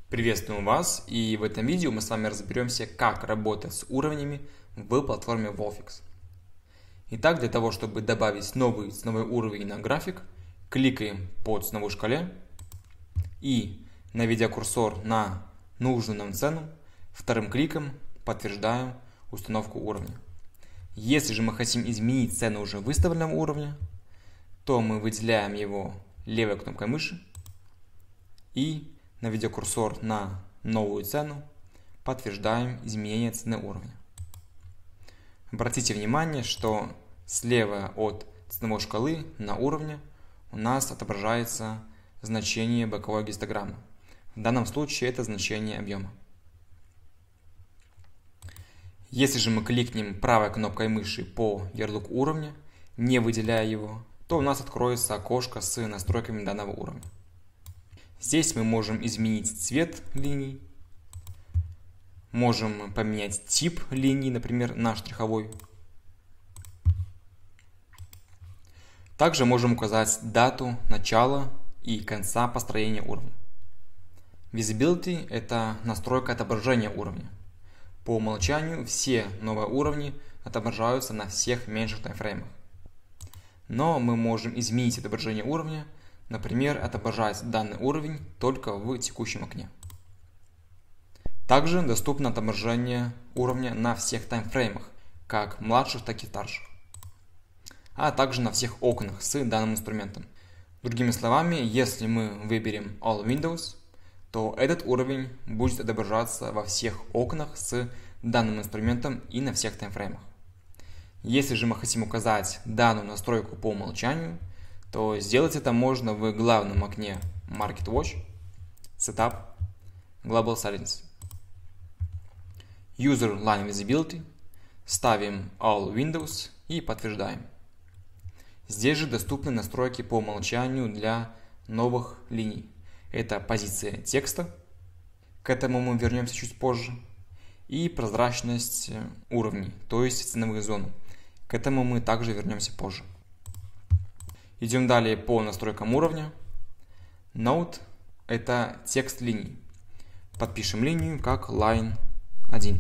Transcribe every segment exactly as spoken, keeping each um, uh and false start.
Приветствуем вас, и в этом видео мы с вами разберемся, как работать с уровнями в платформе Wallfix. Итак, для того, чтобы добавить новый ценовой уровень на график, кликаем по ценовой шкале и, наведя курсор на нужную нам цену, вторым кликом подтверждаем установку уровня. Если же мы хотим изменить цену уже выставленного уровня, то мы выделяем его левой кнопкой мыши и, наведя курсор на новую цену, подтверждаем изменение цены уровня. Обратите внимание, что слева от ценовой шкалы на уровне у нас отображается значение боковой гистограммы. В данном случае это значение объема. Если же мы кликнем правой кнопкой мыши по ярлыку уровня, не выделяя его, то у нас откроется окошко с настройками данного уровня. Здесь мы можем изменить цвет линий, можем поменять тип линии, например, на штриховой. Также можем указать дату начала и конца построения уровня. Visibility – это настройка отображения уровня. По умолчанию все новые уровни отображаются на всех меньших таймфреймах. Но мы можем изменить отображение уровня, например, отображать данный уровень только в текущем окне. Также доступно отображение уровня на всех таймфреймах, как младших, так и старших, а также на всех окнах с данным инструментом. Другими словами, если мы выберем All Windows, то этот уровень будет отображаться во всех окнах с данным инструментом и на всех таймфреймах. Если же мы хотим указать данную настройку по умолчанию, то сделать это можно в главном окне Market Watch, Setup, Global Settings. User Line Visibility, ставим All Windows и подтверждаем. Здесь же доступны настройки по умолчанию для новых линий. Это позиция текста, к этому мы вернемся чуть позже, и прозрачность уровней, то есть ценовых зон. К этому мы также вернемся позже. Идем далее по настройкам уровня. Note – это текст линий. Подпишем линию как Line один.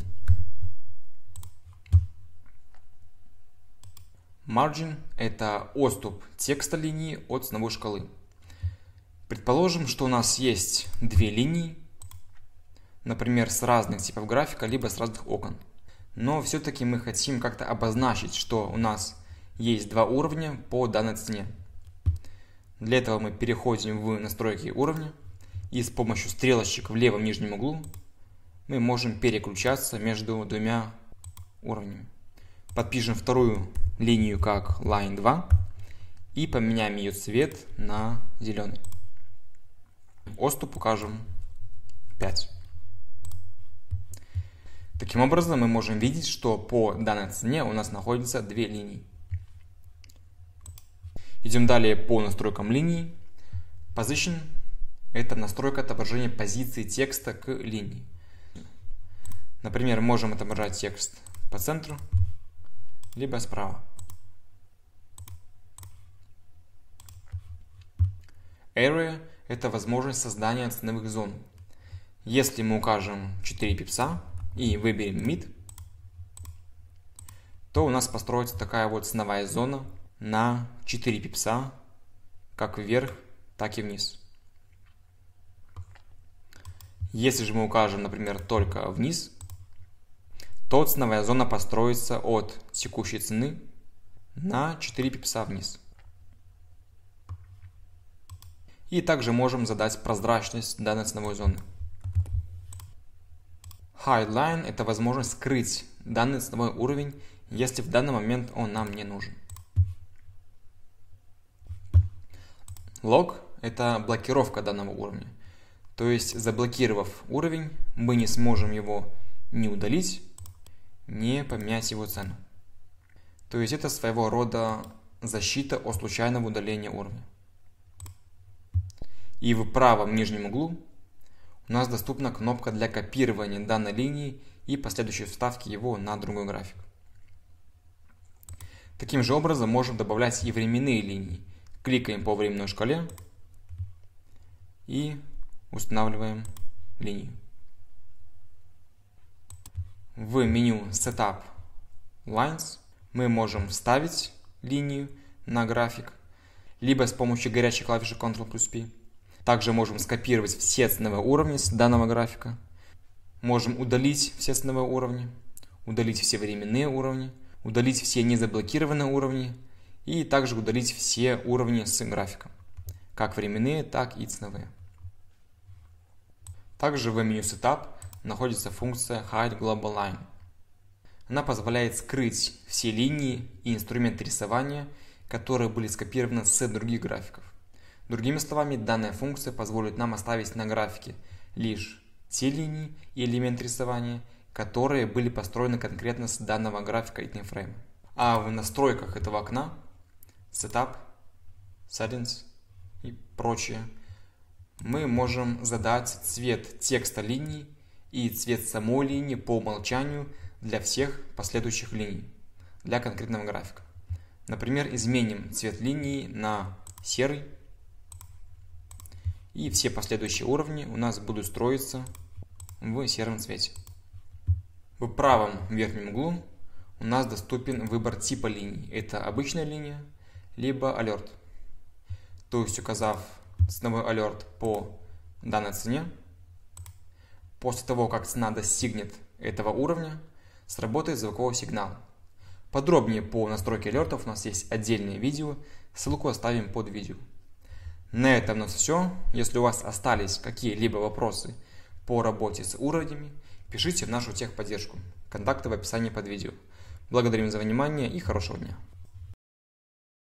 Margin – это отступ текста линии от ценовой шкалы. Предположим, что у нас есть две линии, например, с разных типов графика, либо с разных окон. Но все-таки мы хотим как-то обозначить, что у нас есть два уровня по данной цене. Для этого мы переходим в настройки уровня, и с помощью стрелочек в левом нижнем углу мы можем переключаться между двумя уровнями. Подпишем вторую линию как Line два и поменяем ее цвет на зеленый. Отступ укажем пять. Таким образом, мы можем видеть, что по данной цене у нас находятся две линии. Идем далее по настройкам линии. Position – это настройка отображения позиции текста к линии. Например, можем отображать текст по центру, либо справа. Area – это возможность создания ценовых зон. Если мы укажем четыре пипса и выберем Mid, то у нас построится такая вот ценовая зона на четыре пипса, как вверх, так и вниз. Если же мы укажем, например, только вниз, то ценовая зона построится от текущей цены на четыре пипса вниз. И также можем задать прозрачность данной ценовой зоны. Hide Line – это возможность скрыть данный ценовой уровень, если в данный момент он нам не нужен. Lock – это блокировка данного уровня. То есть, заблокировав уровень, мы не сможем его ни удалить, ни поменять его цену. То есть, это своего рода защита от случайного удаления уровня. И в правом нижнем углу у нас доступна кнопка для копирования данной линии и последующей вставки его на другой график. Таким же образом можем добавлять и временные линии. Кликаем по временной шкале и устанавливаем линию. В меню Setup Lines мы можем вставить линию на график, либо с помощью горячей клавиши контрол плюс пи. Также можем скопировать все ценовые уровни с данного графика. Можем удалить все ценовые уровни, удалить все временные уровни, удалить все незаблокированные уровни и также удалить все уровни с графиком, как временные, так и ценовые. Также в меню Setup находится функция Hide Global Line. Она позволяет скрыть все линии и инструменты рисования, которые были скопированы с других графиков. Другими словами, данная функция позволит нам оставить на графике лишь те линии и элементы рисования, которые были построены конкретно с данного графика и таймфрейма. А в настройках этого окна Setup, Settings и прочее мы можем задать цвет текста линии и цвет самой линии по умолчанию для всех последующих линий, для конкретного графика. Например, изменим цвет линии на серый, и все последующие уровни у нас будут строиться в сером цвете. В правом верхнем углу у нас доступен выбор типа линии. Это обычная линия, либо alert. То есть, указав ценовой alert по данной цене, после того, как цена достигнет этого уровня, сработает звуковой сигнал. Подробнее по настройке алертов у нас есть отдельное видео, ссылку оставим под видео. На этом у нас все. Если у вас остались какие-либо вопросы по работе с уровнями, пишите в нашу техподдержку. Контакты в описании под видео. Благодарим за внимание и хорошего дня.